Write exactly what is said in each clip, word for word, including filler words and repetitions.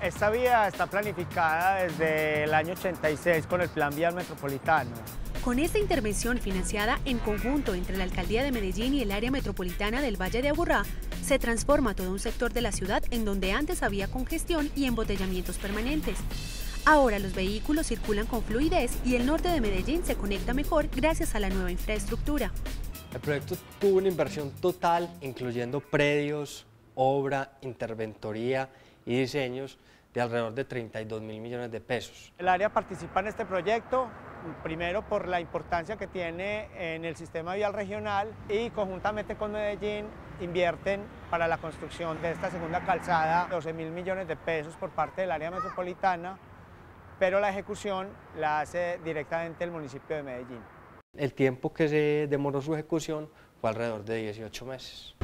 Esta vía está planificada desde el año ochenta y seis con el Plan Vial Metropolitano. Con esta intervención financiada en conjunto entre la Alcaldía de Medellín y el área metropolitana del Valle de Aburrá, se transforma todo un sector de la ciudad en donde antes había congestión y embotellamientos permanentes. Ahora los vehículos circulan con fluidez y el norte de Medellín se conecta mejor gracias a la nueva infraestructura. El proyecto tuvo una inversión total, incluyendo predios, obra, interventoría y diseños, de alrededor de treinta y dos mil millones de pesos. El área participa en este proyecto, primero por la importancia que tiene en el sistema vial regional y conjuntamente con Medellín invierten para la construcción de esta segunda calzada doce mil millones de pesos por parte del área metropolitana, pero la ejecución la hace directamente el municipio de Medellín. El tiempo que se demoró su ejecución fue alrededor de dieciocho meses.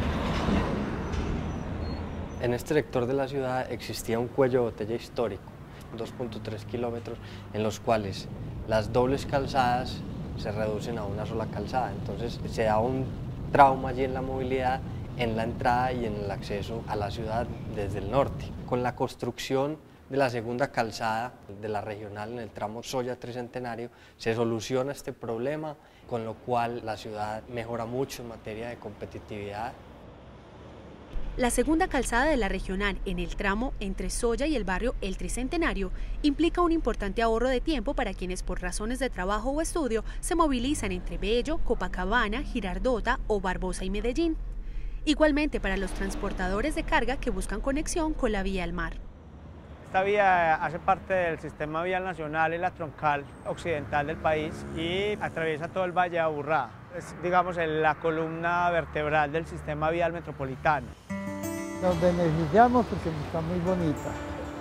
En este sector de la ciudad existía un cuello de botella histórico, dos punto tres kilómetros, en los cuales las dobles calzadas se reducen a una sola calzada. Entonces se da un trauma allí en la movilidad, en la entrada y en el acceso a la ciudad desde el norte. Con la construcción de la segunda calzada de la regional en el tramo Soya Tricentenario se soluciona este problema, con lo cual la ciudad mejora mucho en materia de competitividad. La segunda calzada de la regional en el tramo entre Soya y el barrio El Tricentenario implica un importante ahorro de tiempo para quienes por razones de trabajo o estudio se movilizan entre Bello, Copacabana, Girardota o Barbosa y Medellín. Igualmente para los transportadores de carga que buscan conexión con la vía al mar. Esta vía hace parte del sistema vial nacional, es la troncal occidental del país y atraviesa todo el Valle de Aburrá. Es, digamos, la columna vertebral del sistema vial metropolitano. Nos beneficiamos porque está muy bonita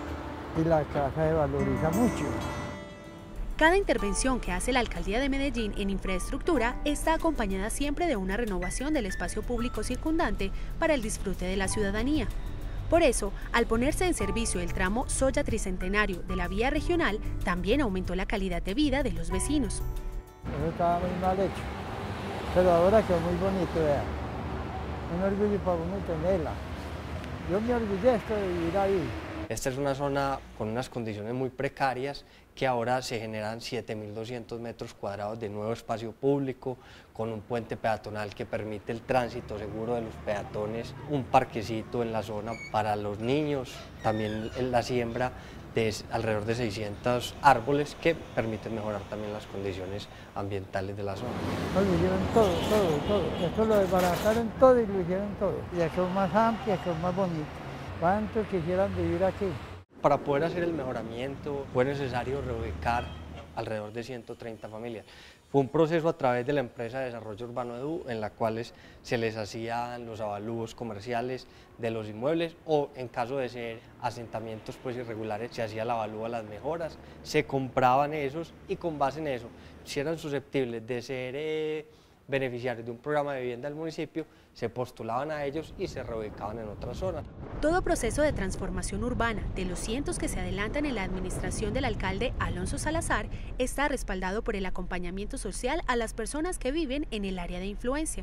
y la casa se valoriza mucho. Cada intervención que hace la Alcaldía de Medellín en infraestructura está acompañada siempre de una renovación del espacio público circundante para el disfrute de la ciudadanía. Por eso, al ponerse en servicio el tramo Soya Tricentenario de la vía regional, también aumentó la calidad de vida de los vecinos. Eso estaba muy mal hecho, pero ahora quedó muy bonito, vean. Un orgullo para uno tenerla. Yo me orgullezco de vivir ahí. Esta es una zona con unas condiciones muy precarias que ahora se generan siete mil doscientos metros cuadrados de nuevo espacio público, con un puente peatonal que permite el tránsito seguro de los peatones, un parquecito en la zona para los niños, también la siembra de alrededor de seiscientos árboles que permiten mejorar también las condiciones ambientales de la zona. No, lo hicieron todo, todo, todo. Esto lo desbarataron todo y lo hicieron todo. Y aquí es más amplio, aquí es más bonito. ¿Cuántos quisieran vivir aquí? Para poder hacer el mejoramiento fue necesario reubicar alrededor de ciento treinta familias. Fue un proceso a través de la empresa de desarrollo urbano Edu, en la cual se les hacían los avalúos comerciales de los inmuebles o en caso de ser asentamientos pues irregulares se hacía el avalúo a las mejoras, se compraban esos y con base en eso, si eran susceptibles de ser eh, beneficiarios de un programa de vivienda del municipio, se postulaban a ellos y se reubicaban en otras zonas. Todo proceso de transformación urbana de los cientos que se adelantan en la administración del alcalde Alonso Salazar está respaldado por el acompañamiento social a las personas que viven en el área de influencia.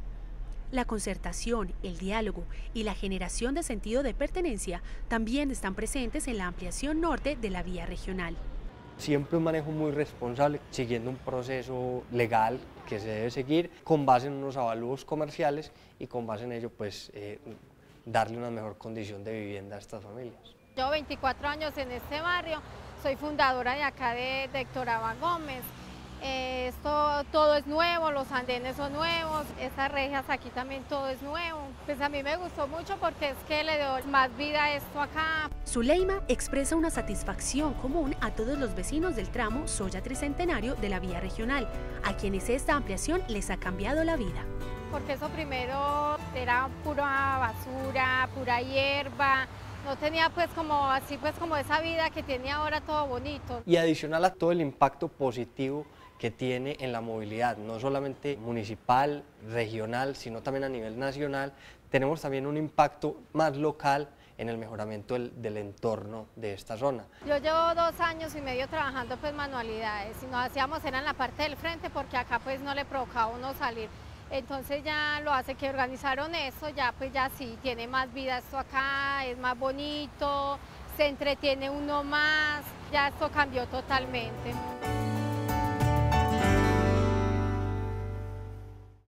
La concertación, el diálogo y la generación de sentido de pertenencia también están presentes en la ampliación norte de la vía regional. Siempre un manejo muy responsable, siguiendo un proceso legal que se debe seguir, con base en unos avalúos comerciales y con base en ello pues eh, darle una mejor condición de vivienda a estas familias. Yo veinticuatro años en este barrio, soy fundadora de acá de, de Héctor Abba Gómez. Eh, esto todo es nuevo, los andenes son nuevos, estas rejas aquí también todo es nuevo. Pues a mí me gustó mucho porque es que le doy más vida a esto acá. Zuleima expresa una satisfacción común a todos los vecinos del tramo Soya Tricentenario de la vía regional, a quienes esta ampliación les ha cambiado la vida. Porque eso primero era pura basura, pura hierba, no tenía pues como así pues como esa vida que tiene ahora todo bonito. Y adicional a todo el impacto positivo que tiene en la movilidad, no solamente municipal, regional, sino también a nivel nacional, tenemos también un impacto más local en el mejoramiento del, del entorno de esta zona. Yo llevo dos años y medio trabajando pues manualidades, y nos hacíamos era en la parte del frente porque acá pues no le provocaba a uno salir. Entonces ya lo hace que organizaron esto, ya pues ya sí, tiene más vida esto acá, es más bonito, se entretiene uno más, ya esto cambió totalmente.